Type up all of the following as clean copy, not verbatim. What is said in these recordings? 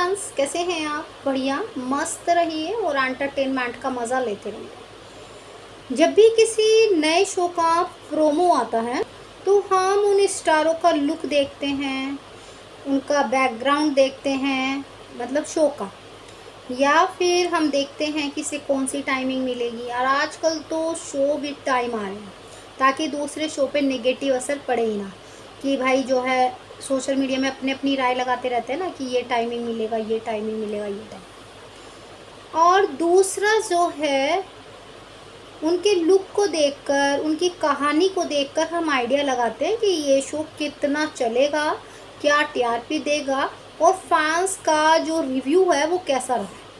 Friends, कैसे हैं आप? बढ़िया मस्त रहिए और एंटरटेनमेंट का मज़ा लेते रहिए। जब भी किसी नए शो का प्रोमो आता है तो हम उन स्टारों का लुक देखते हैं, उनका बैकग्राउंड देखते हैं, मतलब शो का, या फिर हम देखते हैं कि इसे कौन सी टाइमिंग मिलेगी। और आजकल तो शो विद टाइम आ रहे हैं ताकि दूसरे शो पे नेगेटिव असर पड़े ही ना, कि भाई जो है सोशल मीडिया में अपनी अपनी राय लगाते रहते हैं ना कि ये टाइमिंग मिलेगा, ये टाइमिंग मिलेगा, ये टाइम। और दूसरा जो है, उनके लुक को देखकर, उनकी कहानी को देखकर हम आइडिया लगाते हैं कि ये शो कितना चलेगा, क्या टीआरपी देगा और फैंस का जो रिव्यू है वो कैसा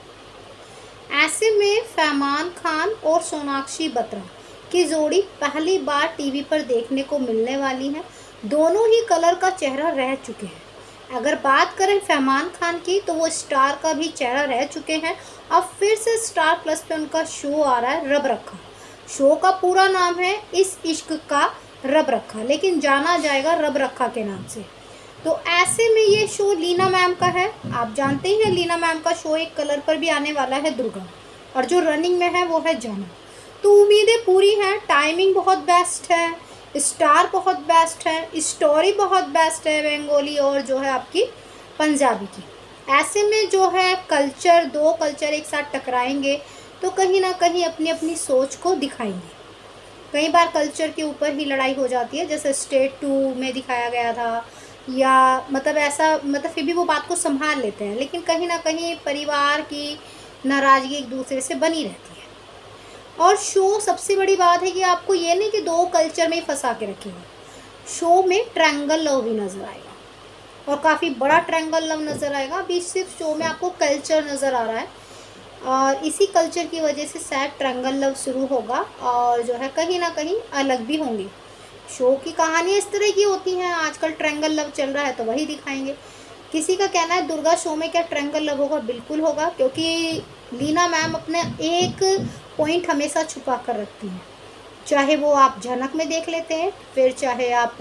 रहा। ऐसे में फरमान खान और सोनाक्षी बत्रा की जोड़ी पहली बार टीवी पर देखने को मिलने वाली है। दोनों ही कलर का चेहरा रह चुके हैं। अगर बात करें फरमान खान की तो वो स्टार का भी चेहरा रह चुके हैं। अब फिर से स्टार प्लस पे उनका शो आ रहा है, रब रखा। शो का पूरा नाम है इस इश्क का रब रखा, लेकिन जाना जाएगा रब रखा के नाम से। तो ऐसे में ये शो लीना मैम का है। आप जानते ही हैं लीना मैम का शो एक कलर पर भी आने वाला है, दुर्गा, और जो रनिंग में है वो है जाना। तो उम्मीदें पूरी हैं, टाइमिंग बहुत बेस्ट है, स्टार बहुत बेस्ट है, स्टोरी बहुत बेस्ट है बंगाली और जो है आपकी पंजाबी की। ऐसे में जो है कल्चर, दो कल्चर एक साथ टकराएंगे तो कहीं ना कहीं अपनी अपनी सोच को दिखाएंगे। कई बार कल्चर के ऊपर ही लड़ाई हो जाती है, जैसे स्टेट 2 में दिखाया गया था, या मतलब ऐसा, मतलब फिर भी वो बात को संभाल लेते हैं, लेकिन कहीं ना कहीं परिवार की नाराज़गी एक दूसरे से बनी रहती है। और शो सबसे बड़ी बात है कि आपको ये नहीं कि दो कल्चर में ही फंसा के रखेगा, शो में ट्रायंगल लव भी नज़र आएगा और काफ़ी बड़ा ट्रायंगल लव नज़र आएगा। अभी सिर्फ शो में आपको कल्चर नज़र आ रहा है और इसी कल्चर की वजह से शायद ट्रायंगल लव शुरू होगा और जो है कहीं ना कहीं अलग भी होंगे। शो की कहानी इस तरह की होती हैं, आजकल ट्रायंगल लव चल रहा है तो वही दिखाएंगे। किसी का कहना है दुर्गा शो में क्या ट्रायंगल लव होगा? बिल्कुल होगा, क्योंकि लीना मैम अपने एक पॉइंट हमेशा छुपा कर रखती हैं। चाहे वो आप झनक में देख लेते हैं, फिर चाहे आप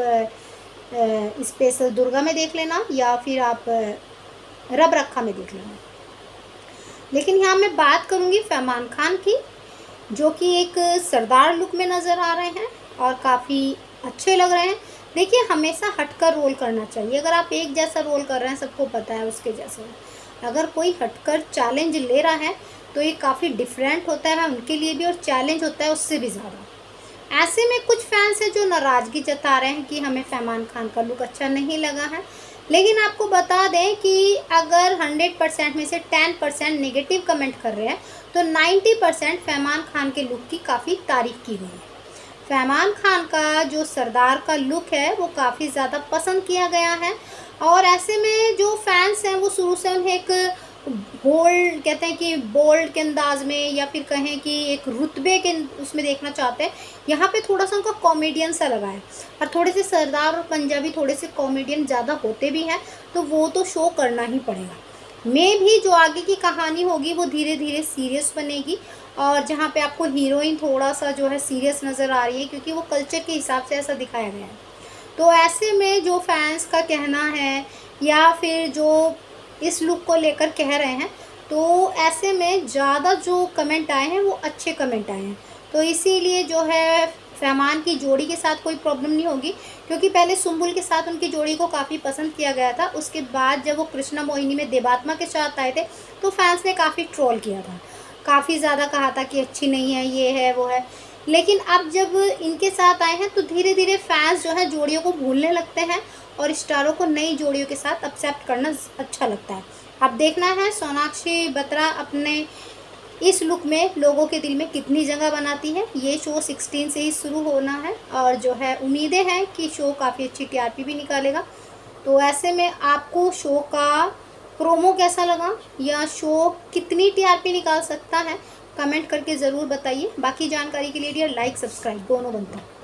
स्पेशल दुर्गा में देख लेना, या फिर आप रब रखा में देख लेना। लेकिन यहाँ मैं बात करूँगी फरमान खान की, जो कि एक सरदार लुक में नज़र आ रहे हैं और काफ़ी अच्छे लग रहे हैं। देखिए, हमेशा हटकर रोल करना चाहिए। अगर आप एक जैसा रोल कर रहे हैं, सबको पता है उसके जैसा, अगर कोई हटकर चैलेंज ले रहा है तो ये काफ़ी डिफरेंट होता है उनके लिए भी, और चैलेंज होता है उससे भी ज़्यादा। ऐसे में कुछ फैंस हैं जो नाराज़गी जता रहे हैं कि हमें फरमान खान का लुक अच्छा नहीं लगा है। लेकिन आपको बता दें कि अगर 100% में से 10% नेगेटिव कमेंट कर रहे हैं तो 90% फरमान खान के लुक की काफ़ी तारीफ़ की गई है। फरमान खान का जो सरदार का लुक है वो काफ़ी ज़्यादा पसंद किया गया है, और ऐसे में जो फैंस हैं वो शुरू से उन्हें एक बोल्ड, कहते हैं कि बोल्ड के अंदाज में, या फिर कहें कि एक रुतबे के उसमें देखना चाहते हैं। यहाँ पे थोड़ा सा उनका कॉमेडियन सा लगा है, और थोड़े से सरदार और पंजाबी थोड़े से कॉमेडियन ज़्यादा होते भी हैं, तो वो तो शो करना ही पड़ेगा। में भी जो आगे की कहानी होगी वो धीरे धीरे सीरियस बनेगी, और जहाँ पे आपको हीरोइन थोड़ा सा जो है सीरियस नज़र आ रही है, क्योंकि वो कल्चर के हिसाब से ऐसा दिखाया गया है। तो ऐसे में जो फैंस का कहना है, या फिर जो इस लुक को लेकर कह रहे हैं, तो ऐसे में ज़्यादा जो कमेंट आए हैं वो अच्छे कमेंट आए हैं। तो इसीलिए जो है फरमान की जोड़ी के साथ कोई प्रॉब्लम नहीं होगी, क्योंकि पहले सुम्बुल के साथ उनकी जोड़ी को काफ़ी पसंद किया गया था। उसके बाद जब वो कृष्णा मोहिनी में देवात्मा के साथ आए थे तो फैंस ने काफ़ी ट्रोल किया था, काफ़ी ज़्यादा कहा था कि अच्छी नहीं है, ये है वो है। लेकिन अब जब इनके साथ आए हैं तो धीरे धीरे फैंस जो है जोड़ियों को भूलने लगते हैं और स्टारों को नई जोड़ियों के साथ एक्सेप्ट करना अच्छा लगता है। अब देखना है सोनाक्षी बत्रा अपने इस लुक में लोगों के दिल में कितनी जगह बनाती है। ये शो 16 से ही शुरू होना है, और जो है उम्मीदें हैं कि शो काफ़ी अच्छी टीआरपी भी निकालेगा। तो ऐसे में आपको शो का प्रोमो कैसा लगा, या शो कितनी टीआरपी निकाल सकता है, कमेंट करके ज़रूर बताइए। बाकी जानकारी के लिए लाइक सब्सक्राइब दोनों बनता है।